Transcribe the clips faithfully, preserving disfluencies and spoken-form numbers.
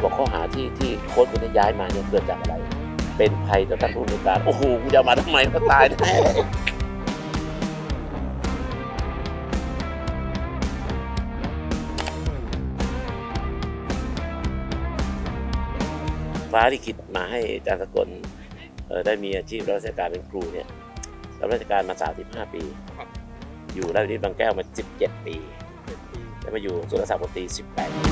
บอกข้อหาที่ที่โค้ชคนนี้ย้ายมาเนี่ยเกิดจากอะไรเป็นภัยต่อท่านผู้อำนวยการโอ้โหกูจะมาทำไมก็ตายแน่ฟ้าลิขิตมาให้อาจารย์สกลได้มีอาชีพรับราชการเป็นครูเนี่ยรับราชการมาสามสิบห้าปีอยู่ราชวิทย์บางแก้วมาสิบเจ็ดปีแล้วมาอยู่สุรศักดิ์มนตรีสิบแปดปี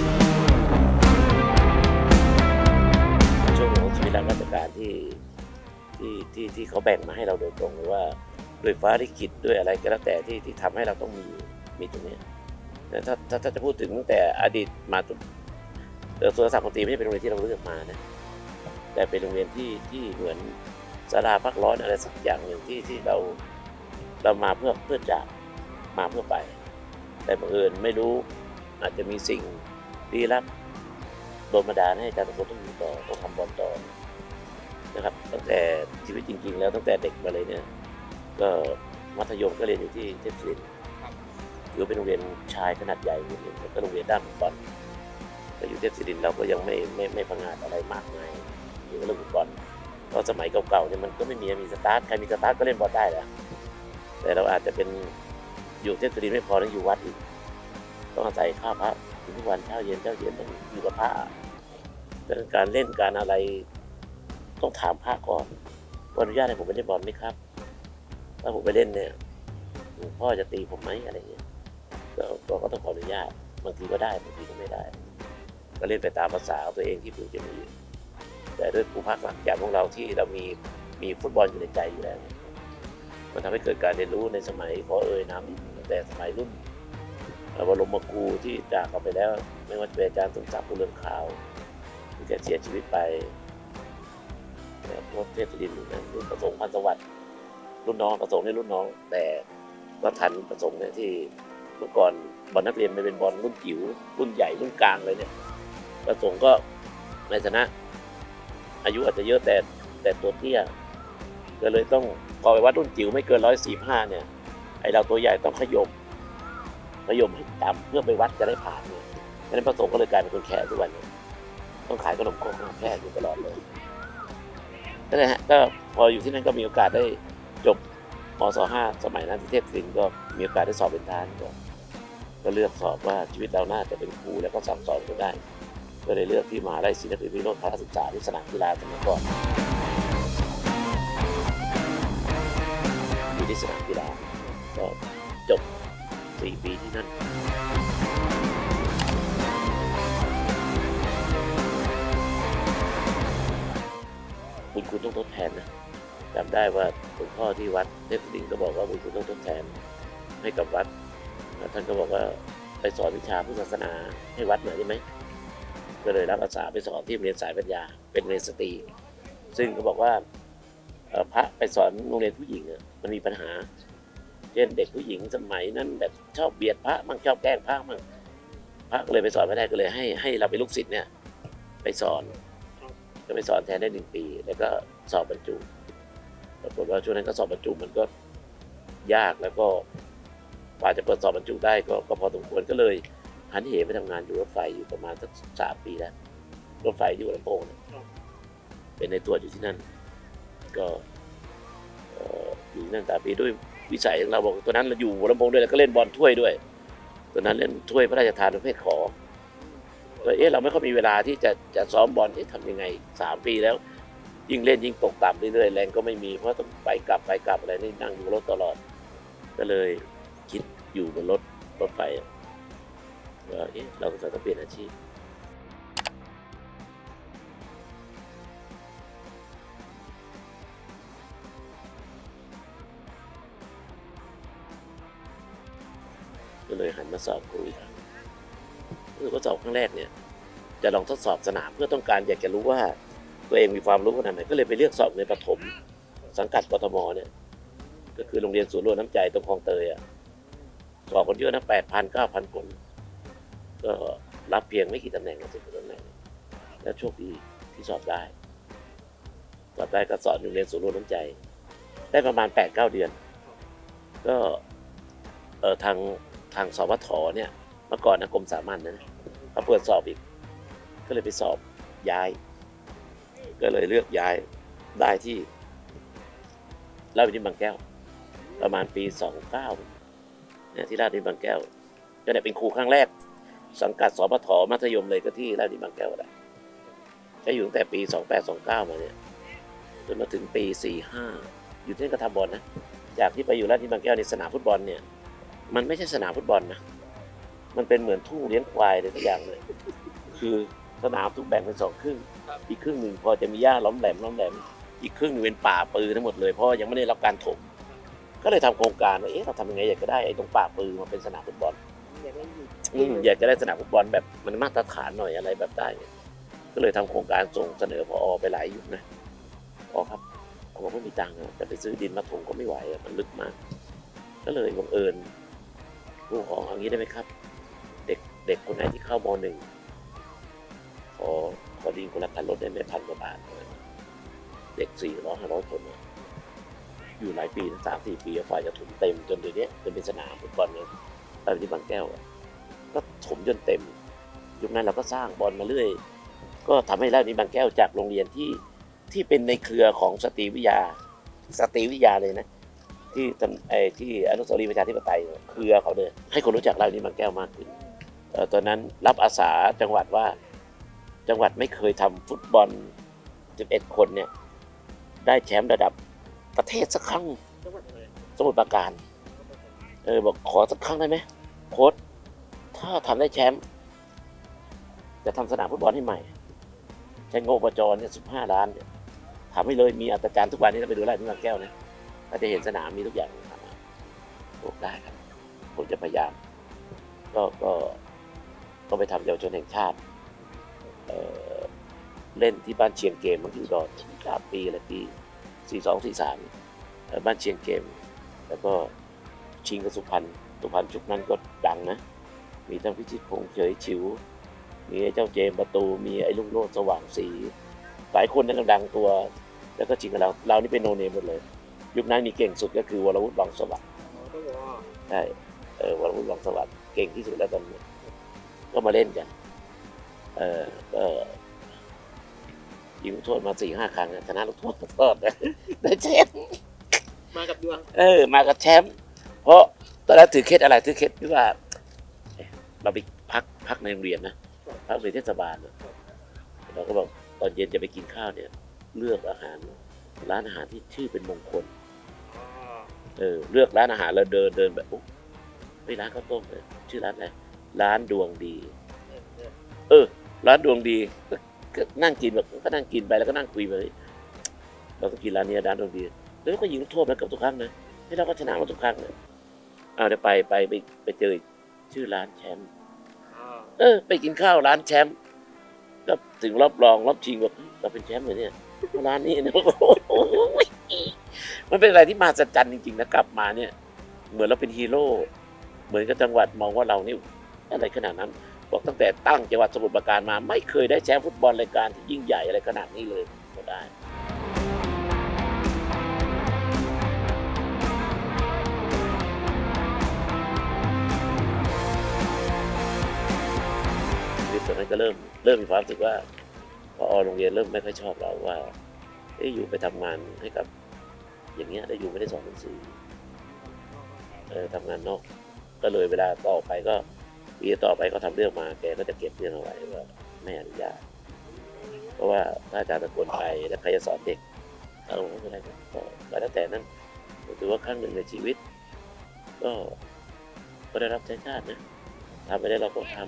ช่วงของชีวิตรับราชการที่ที่ที่ที่เขาแบ่งมาให้เราโดยตรงหรือว่าด้วยฟ้าลิขิตด้วยอะไรก็แล้วแต่ที่ที่ทำให้เราต้องมีมีตรงนี้ถ้าถ้าถ้าจะพูดถึงตั้งแต่อดีตมาจนสุรศักดิ์มนตรีไม่ใช่เป็นโรงเรียนที่เราเลือกมานะแต่เป็นโรงเรียนที่ที่เหมือนศาลาพักร้อนอะไรสักอย่างหนึ่งที่ที่เราเรามาเพื่อเพื่อจากมาเพื่อไปแต่บังเอิญไม่รู้อาจจะมีสิ่งลี้ลับโดนบันดาลให้อาจารย์สกลต้องอยู่ต่อต้องทำบอลต่อนะครับตั้งแต่ชีวิตจริงๆแล้วตั้งแต่เด็กมาเลยเนี่ยก็มัธยมก็เรียนอยู่ที่เทพศิรินทร์ถือเป็นโรงเรียนชายขนาดใหญ่โรงเรียนก็โรงเรียนด้านฟุตบอลแต่อยู่เทพศิรินทร์เราก็ยังไม่ไม่ไม่พังงาดอะไรมากมายเกี่ยวกับเรื่องฟุตบอลเพราะสมัยเก่าๆเนี่ยมันก็ไม่มีมีสตาร์ทใครมีสตาร์ทก็เล่นบอลได้แหละแต่เราอาจจะเป็นอยู่เทพศิรินทร์ไม่พอต้องอยู่วัดอีกต้องอาศัยข้าวพระทุกวันเช้าเย็นเช้าเย็นต้องอยู่กับพระดังนั้นการเล่นการอะไรต้องถามพระก่อนอนุญาตให้ผมไปเล่นบอลไหมครับถ้าผมไปเล่นเนี่ยหลวงพ่อจะตีผมไหมอะไรเงี้ยก็ก็ต้องขออนุญาตบางทีก็ได้บางทีก็ไม่ได้ก็เล่นไปตามภาษาตัวเองที่ผมจะมีแต่ด้วยภูมิภาคหลักอย่างของเราที่เรามีมีฟุตบอลอยู่ในใจอยู่แล้วมันทำให้เกิดการเรียนรู้ในสมัยขอเอ่ยนามแต่สมัยรุ่นบรมครูที่จากกันไปแล้วไม่ว่าจะเป็นอาจารย์สมศักดิ์ ผู้เรืองขาวที่แกเสียชีวิตไปรถเทพศิรินทร์นั้นรุ่นประสงค์พันสวัสดิ์รุ่นน้องประสงค์ในรุ่นน้องแต่ก็ทันประสงค์เนี่ยที่เมื่อก่อนบอลนักเรียนไม่เป็นบอลรุ่นจิ๋วรุ่นใหญ่รุ่นกลางเลยเนี่ยประสงค์ก็ในฐานะอายุอาจจะเยอะแต่แต่ตัวเตี้ยก็เลยต้องพอไปวัดรุ่นจิ๋วไม่เกินร้อยสี่ห้าเนี่ยไอเราตัวใหญ่ต้องขยมขยมให้ต่ำเพื่อไปวัดจะได้ผ่านเนี่ยดังนั้นประสงค์ก็เลยกลายเป็นคนแขกทุกวันนี้ต้องขายขนมโคกแพร่อยู่ตลอดเลยนั่นแหละฮะก็พออยู่ที่นั่นก็มีโอกาสได้จบมศห้าสมัยนั้นที่เทพศิรินทร์ก็มีโอกาสได้สอบเป็นทหารก็ก็เลือกสอบว่าชีวิตเราน่าจะเป็นครูแล้วก็สั่งสอนก็ได้ก็เลยเลือกที่มหาวิทยาลัยศรีนครินทร์วิโรจน์พละศึกษาที่สนามกีฬาสมัยก่อนอยู่ที่สนามกีฬาก็จบสี่ปีที่นั่นบุญคุณต้องทดแทนนะจำได้ว่าหลวงพ่อที่วัดเทพศิรินทร์ก็บอกว่าบุญคุณต้องทดแทนให้กับวัดท่านก็บอกว่าไปสอนวิชาพุทธศาสนาให้วัดหน่อยได้ไหมก็เลยรับอาสาไปสอนที่โรงเรียนสายปัญญาเป็นโรงเรียนสตรีซึ่งก็บอกว่าพระไปสอนโรงเรียนผู้หญิงมันมีปัญหาเช่นเด็กผู้หญิงสมัยนั้นแบบชอบเบียดพระมั่งชอบแกล้งพระมั่งพระก็เลยไปสอนไม่ได้ก็เลยให้ให้เราเป็นลูกศิษย์เนี่ยไปสอนก็ไปสอนแทนได้หนึ่งปีแล้วก็สอบบรรจุปรากฏว่าช่วงนั้นก็สอบบรรจุมันก็ยากแล้วก็กว่าจะเปิดสอบบรรจุได้ก็ก็พอสมควรก็เลยหันเหไปทำงานอยู่รถไฟอยู่ประมาณสักสามปีแล้วรถไฟอยู่ลำโพงเป็นในตัวอยู่ที่นั่นก็อยู่นั่นสามปีด้วยวิสัยเราบอกตัวนั้นเราอยู่ลำโพงด้วยแล้วก็เล่นบอลถ้วยด้วยตัวนั้นเล่นถ้วยพระราชทานประเภทขอเอ๊ะเราไม่ค่อยมีเวลาที่จะจะซ้อมบอลเอ๊ะทำยังไงสามปีแล้วยิ่งเล่นยิ่งตกต่ำเรื่อยๆแรงก็ไม่มีเพราะต้องไปกลับไปกลับอะไรนี่นั่งอยู่รถตลอดก็เลยคิดอยู่บนรถรถไฟว่าเอ๊ะเราต้องเปลี่ยนอาชีพก็เลยหันมาสอบครูอีกครั้งคือว่าสอบครั้งแรกเนี่ยจะลองทดสอบสนามเพื่อต้องการอยากจะรู้ว่าตัวเองมีความรู้ขนาดไหนก็เลยไปเลือกสอบในประถมสังกัดกทมเนี่ยก็คือโรงเรียนศูนย์รวมน้ำใจตรงคลองเตยอ่ะสอบคนเยอะนะแปดพันเก้าพันคนก็รับเพียงไม่กี่ตำแหน่งสิบตำแหน่งแล้วโชคดีที่สอบได้สอบได้ก็สอนโรงเรียนศูนย์รวมน้ำใจได้ประมาณแปดเก้าเดือนก็เออทางทางสวทเนี่ยเมื่อก่อนนะกรมสามัญนะเขาเปิดสอบอีกก็เลยไปสอบย้ายก็เลยเลือกย้ายได้ที่ราชวินิตบางแก้วประมาณปีสองเก้าเนี่ยที่ราชวินิตบางแก้วก็เนี่ยเป็นครูครั้งแรกสังกัดสปฐมัธยมเลยก็ที่ราชวินิตบางแก้วแหละก็อยู่ตั้งแต่ปีสองแปด สองเก้ามาเนี่ยจนมาถึงปีสี่ห้าอยู่ที่นั่นก็ทำบอลนะจากที่ไปอยู่ราชวินิตบางแก้วในสนามฟุตบอลเนี่ยมันไม่ใช่สนามฟุตบอลนะมันเป็นเหมือนทุ่งเลี้ยงควายเลยทุกอย่างเลยคือสนามถูกแบ่งเป็นสองครึ่งอีกครึ่งหนึ่งพอจะมีหญ้าล้อมแหลมล้อมแหลมอีกครึ่งนึงเป็นป่าปือทั้งหมดเลยเพราะยังไม่ได้รับการถมก็เลยทำโครงการว่าเอ๊ะเราทำยังไงอยากจะได้ไอ้ตรงป่าปือมาเป็นสนามฟุตบอลอยากจะได้สนามฟุตบอลแบบมันมาตรฐานหน่อยอะไรแบบได้เนี่ยก็เลยทำโครงการส่งเสนอพอไปหลายยุคนะพอครับผมไม่มีตังค์จะไปซื้อดินมาถมก็ไม่ไหวมันลึกมากก็เลยบังเอิญผู้ปกครองเอางี้ได้ไหมครับเด็กเด็กคนไหนที่เข้ามหนึ่งขอขอดินคนละพันรถได้ไหมพันกว่าบาทเด็กสี่ร้อยห้าร้อยคนอยู่หลายปีสามสี่ปีฝ่ายจะถมเต็มจนเดี๋ยวนี้จนเป็นสนามฟุตบอลเลยตอนที่บางแก้วก็ถมจนเต็มยุคนั้นเราก็สร้างบอลมาเรื่อยก็ทำให้ราชวินิตบางแก้วจากโรงเรียนที่ที่เป็นในเครือของสตรีวิทยาสตรีวิทยาเลยนะที่ไอ้ที่อนุสาวรีย์ประชาธิปไตยเครือเขาเลยให้คนรู้จักราชวินิตบางแก้วมากขึ้นตอนนั้นรับอาสาจังหวัดว่าจังหวัดไม่เคยทำฟุตบอลสิบเอ็ดคนเนี่ยได้แชมป์ระดับประเทศสักครั้งสมุทรปราการเออบอกขอสักครั้งได้ไหมโค้ชถ้าทำได้แชมป์จะทำสนามฟุตบอลให้ใหม่ใช้งบอบจเนี่ยสิบห้าล้านเนี่ยทำให้เลยมีอัตราจารย์ทุกวันนี้เราไปดูราชวินิตบางแก้วนะก็จะเห็นสนามมีทุกอย่างทำบอกได้ครับผมจะพยายามก็ก็ก็ไปทำเยาวชนแห่งชาติ เอ่อ เล่นที่บ้านเชียงเกมมันอยู่ดอนสามปีอะไรปีสี่สองสี่สามบ้านเชียงเกมแล้วก็ชิงกับสุพรรณสุพรรณชุดนั้นก็ดังนะมีทั้งพิชิตพงษ์เฉยฉิวมีไอ้เจ้าเจมประตูมีไอ้ลุงโลดสว่างสีหลายคนนั่นดังตัวแล้วก็ชิงกับเราเรานี่เป็นโนเนมหมดเลยยุคนั้นมีเก่งสุดก็คือวรวุฒิวังสวัสดิ์ใช่เออวรวุฒิวังสวัสดิ์เก่งที่สุดแล้วตอนนี้ก็มาเล่นกันเออก็ยิงลูกโทษมาสี่ห้าครั้งชนะลูกโทษตลอดนะได้แชมป์มากับดวงเออมากับแชมป์เพราะตอนนั้นถือเคสอะไรถือเคสที่ว่าเราไปพักพักในโรงเรียนนะพักในเทศบาลเราก็บอกตอนเย็นจะไปกินข้าวเนี่ยเลือกอาหารร้านอาหารที่ชื่อเป็นมงคลเออเลือกร้านอาหารแล้วเดินเดินแบบโอ้ไปร้านข้าวต้มเลยชื่อร้านอะไรร้านดวงดีเออร้านดวงดีก็นั่งกินแบบก็นั่งกินไปแล้วก็นั่งคุยไปเราต้องกินร้านนี้ร้านดวงดีแล้วก็ยิงลูกโทษมากับทุกครั้งนะที่เราก็ชนะมาทุกครั้งเลยเอาเดี๋ยวไปไปไปไปเจอชื่อร้านแชมป์เออไปกินข้าวร้านแชมป์ก็ถึงรอบรองรอบชิงแบบเราเป็นแชมป์เลยเนี่ยร้านนี้นะมันเป็นอะไรที่มหัศจรรย์จริงๆนะกลับมาเนี่ยเหมือนเราเป็นฮีโร่เหมือนกับจังหวัดมองว่าเรานี่อะไรขนาดนั้นบอกตั้งแต่ตั้งจังหวัดสมุทรปราการมาไม่เคยได้แชมป์ฟุตบอลรายการที่ยิ่งใหญ่อะไรขนาดนี้เลยก็ได้ตอนนั้นก็เริ่มเริ่มมีความรู้สึกว่าพอโรงเรียนเริ่มไม่ค่อยชอบเราว่าได้อยู่ไปทำงานให้กับอย่างเงี้ยได้อยู่ไม่ได้สอนหนังสือเออทำงานนอกก็เลยเวลาต่อไปก็ปีต่อไปก็ทำเรื่องมาแกก็จะเก็บเรื่องเอาไว้ว่าไม่อนุญาตเพราะว่าถ้าอาจารย์ตะโกนไปแล้วใครจะสอนเด็กเอาไม่เป็นไรก็แล้วแต่นั้นถือว่าครั้งหนึ่งในชีวิตก็ก็ได้รับใช้ชาตินะทำไปได้เราก็ทำ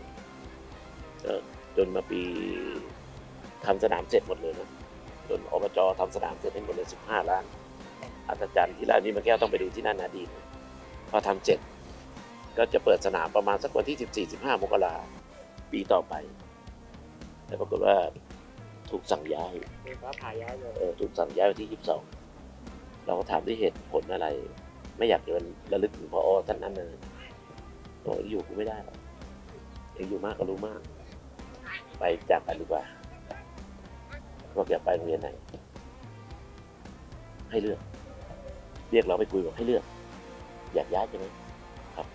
จนมาปีทำสนามเสร็จหมดเลยนะจนอบจทำสนามเสร็จให้หมดเลยสิบห้าล้านอัศจรรย์ที่ราชวินิตบางแก้วต้องไปดูที่นั่นอดีตพอทำเสร็จก็จะเปิดสนามประมาณสักวันที่สิบสี่ สิบห้ามกราปีต่อไปแต่ปรากฏว่าถูกสั่งย้ายฟ้าผ่าย้ายเลยเออถูกสั่งย้ายวันที่ยี่สิบสองเราก็ถามด้วยเหตุผลอะไรไม่อยากจะระลึกถึงพอท่านนั้นเลยโอ้ยอยู่กูไม่ได้หรอกเองอยู่มากก็รู้มากไปจากกันดีกว่าบอกอยากไปโรงเรียนไหนให้เลือกเรียกเราไปคุยบอกให้เลือกอยากย้ายใช่ไหมครับ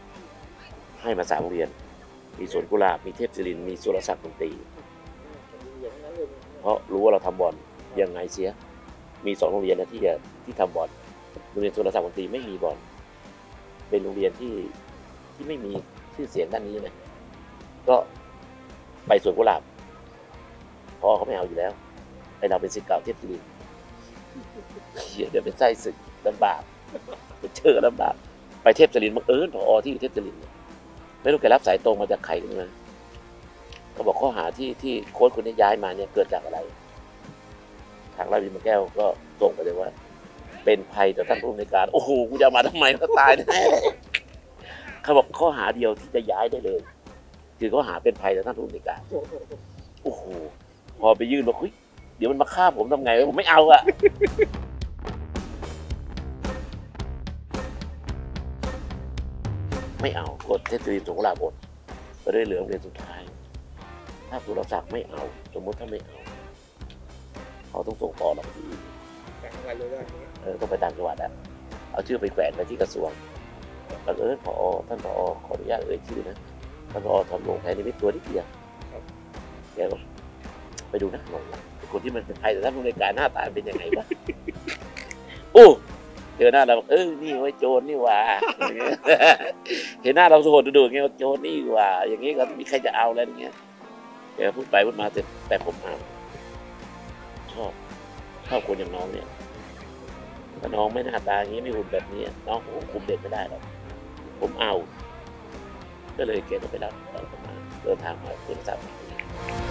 ให้มาสามโรงเรียนมีสวนกุหลาบมีเทพศิรินทร์มีสุรศักดิ์มนตรีอื่นเพราะรู้ว่าเราทำบอลยังไงเสียมีสองโรงเรียนนะที่จะที่ทำบอลโรงเรียนสุรศักดิ์มนตรีไม่มีบอลเป็นโรงเรียนที่ที่ไม่มีชื่อเสียงด้านนี้นะก็ไปสวนกุหลาบพ่อเขาไม่เอาอยู่แล้วไอเราเป็นศิษย์เก่าเทพศิรินทร์เหี้ยเดี๋ยวเป็นไส้ศึกลำบากเป็นเชื่อลำบากไปเทพศิรินทร์บังเอิญผอที่อยู่เทพศิรินทร์เนี่ยไม่รู้แกรับสายตรงมาจากใครกันมาเขาบอกข้อหาที่ที่โค้ชคนนี้ย้ายมาเนี่ยเกิดจากอะไร ทางราชวิมแก้วก็ส่งไปเลยว่า เป็นภัยต่อท่านผู้อำนวยการโอ้โหกูจะมาทำไมก็ตายแน่เขาบอกข้อหาเดียวที่จะย้ายได้เลย คือข้อหาเป็นภัยต่อท่านผู้อำนวยการโอ้โหพอไปยื่นบอกเฮ้ยเดี๋ยวมันมาฆ่าผมทำไงผมไม่เอาอะไม่เอากฎเทศบาลสงขลาบดก็ได้เหลือโรงเรียนสุดท้าย ถ้าสุรศักดิ์ไม่เอาสมมติถ้าไม่เอาเขาต้องส่งต่อเราไปที่อื่นแต่ทำงานรู้เรื่องนี้เออต้องไปต่างจังหวัดอะเอาชื่อไปแขวนไปที่กระทรวงบังเอิญผอท่านผอขออนุญาตเอ่ยชื่อนะท่านผอทำโรงแทนนิมิตตัวนิดเดียวแกก็ไปดูนะลองคนที่มันเป็นภัยแต่ท่านผู้ในวยการหน้าตาเป็นยังไงวะโอ้เจอหน้าเราเออนี่ไว้โจรนี่หว่า เห็นหน้าเราโสดดูๆอย่างเงี้ยโจรนี่หว่า อย่างงี้ก็มีใครจะเอาแล้วอย่างเงี้ยแกพูดไปพูดมาเสร็จแต่ผมเอาชอบชอบคนอย่างน้องเนี่ยถ้าน้องไม่หน้าตาอย่างนี้ไม่หุ่นแบบนี้น้องคงคุมเด็กไม่ได้หรอกผมเอาก็เลยแกก็ไปรับตอนประมาณเดินทางมาคุณทราบ